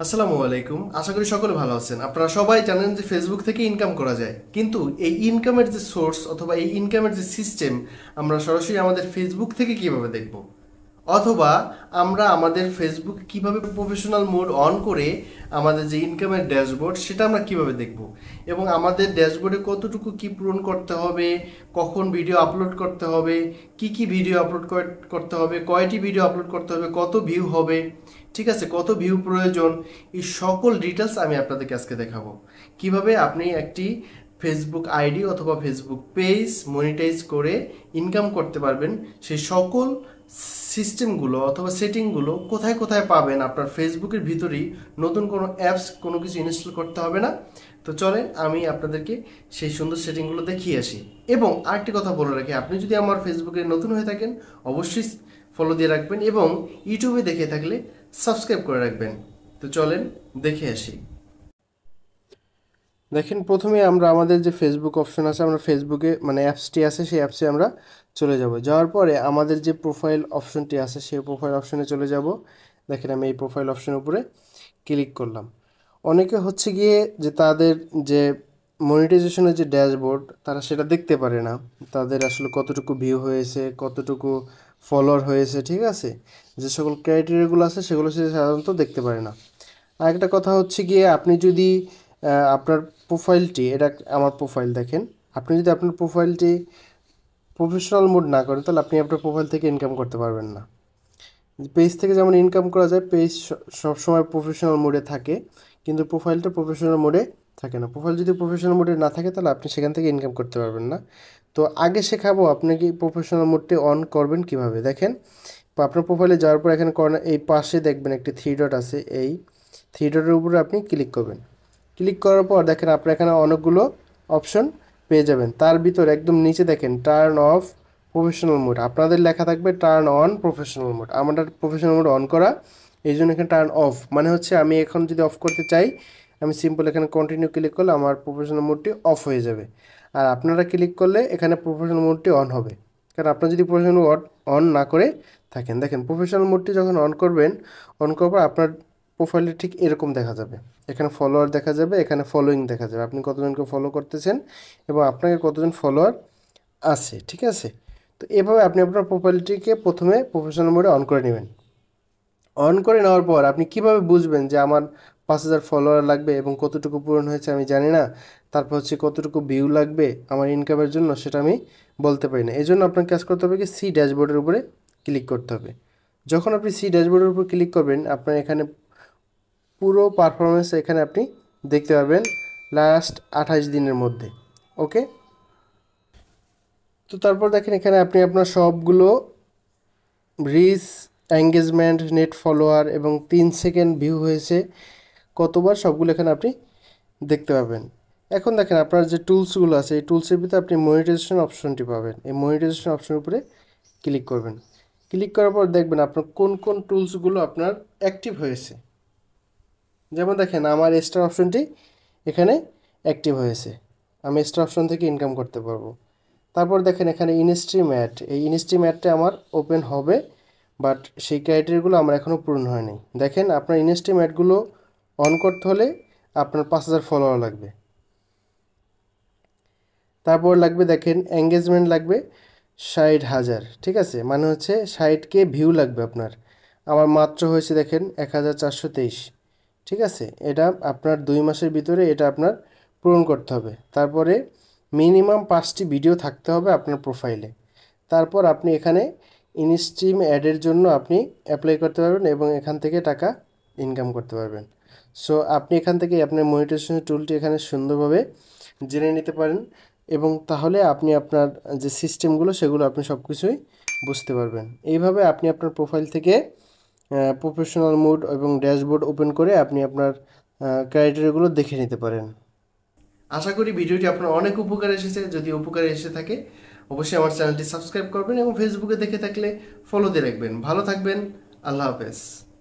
আসসালামু আলাইকুম। আশা করি সকলে ভালো আছেন। আপনারা সবাই জানেন যে ফেসবুক থেকে ইনকাম করা যায়, কিন্তু এই ইনকামের যে সোর্স অথবা এই ইনকামের যে সিস্টেম আমরা সরাসরি আমাদের ফেসবুক থেকে কিভাবে দেখব, অথবা আমরা আমাদের ফেসবুক কিভাবে প্রফেশনাল মোড অন করে আমাদের যে ইনকামের ড্যাশবোর্ড সেটা আমরা কিভাবে দেখব, এবং আমাদের ড্যাশবোর্ডে কতটুকু কি পূরণ করতে হবে, কখন ভিডিও আপলোড করতে হবে, কি ভিডিও আপলোড করতে হবে, কয়টি ভিডিও আপলোড করতে হবে, কত ভিউ হবে, ঠিক আছে, কত ভিউ প্রয়োজন, এই সকল ডিটেলস আমি আপনাদেরকে আজকে দেখাবো। কিভাবে আপনি একটি ফেসবুক আইডি অথবা ফেসবুক পেজ মনিটাইজ করে ইনকাম করতে পারবেন, সেই সকল সিস্টেমগুলো অথবা সেটিংগুলো কোথায় কোথায় পাবেন আপনার ফেসবুকের ভিতরেই। নতুন কোনো অ্যাপস কোনো কিছু ইনস্টল করতে হবে না। তো চলেন আমি আপনাদেরকে সেই সুন্দর সেটিংগুলো দেখিয়ে আসি। এবং আরেকটি কথা বলে রাখি, আপনি যদি আমার ফেসবুকে নতুন হয়ে থাকেন অবশ্যই ফলো দিয়ে রাখবেন, এবং ইউটিউবে দেখে থাকলে সাবস্ক্রাইব করে রাখবেন। তো চলেন দেখে আসি। দেখেন, প্রথমে আমরা আমাদের যে ফেসবুক অপশন আছে, আমরা ফেসবুকে মানে অ্যাপসটি আছে সেই অ্যাপসে আমরা চলে যাব। যাওয়ার পরে আমাদের যে প্রোফাইল অপশনটি আছে সেই প্রোফাইল অপশনে চলে যাব। দেখেন, আমি এই প্রোফাইল অপশনের উপরে ক্লিক করলাম। অনেকে হচ্ছে গিয়ে যে তাদের যে মনিটাইজেশনের যে ড্যাশবোর্ড তারা সেটা দেখতে পারে না, তাদের আসলে কতটুকু ভিউ হয়েছে, কতটুকু ফলোয়ার হয়েছে, ঠিক আছে, যে সকল ক্রাইটেরিয়াগুলো আছে সেগুলো সে সাধারণত দেখতে পারে না। আরেকটা কথা হচ্ছে গিয়ে, আপনি যদি আপনার প্রোফাইলটি, এটা আমার প্রোফাইল, দেখেন, আপনি যদি আপনার প্রোফাইলটি প্রফেশনাল মোড না করেন তাহলে আপনি আপনার প্রোফাইল থেকে ইনকাম করতে পারবেন না। পেজ থেকে যেমন ইনকাম করা যায়, পেজ সবসময় প্রফেশনাল মোডে থাকে, কিন্তু প্রোফাইলটা প্রফেশনাল মোডে থাকে না। প্রোফাইল যদি প্রফেশনাল মোডে না থাকে তাহলে আপনি সেখান থেকে ইনকাম করতে পারবেন না। তো আগে শেখাবো আপনি কি প্রফেশনাল মোডটি অন করবেন কিভাবে। দেখেন, আপনার প্রোফাইলে যাওয়ার পর এখানে কর্নার এই পাশে দেখবেন একটি থ্রি ডট আছে, এই থ্রি ডটের উপরে আপনি ক্লিক করবেন। ক্লিক করার পর দেখেন আপনার এখানে অনেকগুলো অপশন পেয়ে যাবেন। তার ভিতরে একদম নিচে দেখেন টার্ন অফ প্রফেশনাল মোড, আপনাদের লেখা থাকবে টার্ন অন প্রফেশনাল মোড। আমাদের প্রফেশনাল মোড অন করা, এই জন্য এখানে টার্ন অফ মানে হচ্ছে আমি এখন যদি অফ করতে চাই, আমি সিম্পল এখানে কন্টিনিউ ক্লিক করলে আমার প্রফেশনাল মোডটি অফ হয়ে যাবে। আর আপনারা ক্লিক করলে এখানে প্রফেশনাল মোডটি অন হবে, কারণ আপনারা যদি প্রফেশনাল মোড অন না করে থাকেন। দেখেন, প্রফেশনাল মোডটি যখন অন করবেন, অন করার পর আপনার প্রোফাইলটা ঠিক এরকম দেখা যাবে। এখানে ফলোয়ার দেখা যাবে, এখানে ফলোয়িং দেখা যাবে, আপনি কতজনকে ফলো করতেছেন এবং আপনাকে কতজন ফলোয়ার আছে, ঠিক আছে। তো এভাবে আপনি আপনার প্রোফাইলটিকে প্রথমে প্রফেশনাল মোডে অন করে নেবেন। অন করে নেওয়ার পর আপনি কিভাবে বুঝবেন যে আমার 5,000 ফলোয়ার লাগবে এবং কতটুকু পূরণ হয়েছে আমি জানি না, তারপর হচ্ছে কতটুকু ভিউ লাগবে আমার ইনকামের জন্য সেটা আমি বলতে পারি না। এই জন্য আপনার কাজ করতে হবে কি, সি ড্যাশবোর্ডের উপরে ক্লিক করতে হবে। যখন আপনি সি ড্যাশবোর্ডের উপর ক্লিক করবেন, আপনার এখানে পুরো পারফরমেন্স এখানে আপনি দেখতে পাবেন লাস্ট 28 দিনের মধ্যে। ওকে, তো তারপর দেখেন এখানে আপনি আপনার সবগুলো রিচ, এঙ্গেজমেন্ট, নেট ফলোয়ার এবং 3 সেকেন্ড ভিউ হয়েছে কতবার, সবগুলো এখানে আপনি দেখতে পাবেন। এখন দেখেন আপনার যে টুলসগুলো আছে, এই টুলসের ভিতরে আপনি মনিটাইজেশন অপশনটি পাবেন। এই মনিটাইজেশন অপশনের উপরে ক্লিক করবেন। ক্লিক করার পর দেখবেন আপনার কোন কোন টুলসগুলো আপনার অ্যাক্টিভ হয়েছে। যেমন দেখেন আমার স্টার অপশনটি এখানে অ্যাক্টিভ হয়েছে, আমি স্টার অপশন থেকে ইনকাম করতে পারবো। তারপর দেখেন এখানে ইনস্ট্রিম অ্যাড, এই ইনস্ট্রিম অ্যাডটা আমার ওপেন হবে, বাট সেই ক্রাইটেরিয়াগুলো আমার এখনও পূরণ হয়নি। দেখেন, আপনার ইনস্ট্রিম অ্যাডগুলো অন করতে হলে আপনার 5,000 ফলোয়ার লাগবে। তারপর লাগবে দেখেন এঙ্গেজমেন্ট লাগবে 60,000, ঠিক আছে, মানে হচ্ছে 60K ভিউ লাগবে আপনার। আমার মাত্র হয়েছে দেখেন 1,423, ঠিক আছে। এটা আপনার 2 মাসের ভিতরে এটা আপনার পূরণ করতে হবে। তারপরে মিনিমাম 5টি ভিডিও থাকতে হবে আপনার প্রোফাইলে। তারপর আপনি এখানে ইনস্ট্রিম অ্যাডের জন্য আপনি অ্যাপ্লাই করতে পারবেন এবং এখান থেকে টাকা ইনকাম করতে পারবেন। সো আপনি এখান থেকে আপনার মনিটাইজেশন টুলটি এখানে সুন্দরভাবে জেনে নিতে পারেন, এবং তাহলে আপনি আপনার যে সিস্টেমগুলো সেগুলো আপনি সব কিছুই বুঝতে পারবেন। এইভাবে আপনি আপনার প্রোফাইল থেকে প্রফেশনাল মোড এবং ড্যাশবোর্ড ওপেন করে আপনি আপনার ক্রাইটেরিয়াগুলো দেখে নিতে পারেন। আশা করি ভিডিওটি আপনার অনেক উপকারে এসেছে। যদি উপকারে এসে থাকে অবশ্যই আমার চ্যানেলটি সাবস্ক্রাইব করবেন এবং ফেসবুকে দেখে থাকলে ফলো দিয়ে রাখবেন। ভালো থাকবেন, আল্লাহ হাফেজ।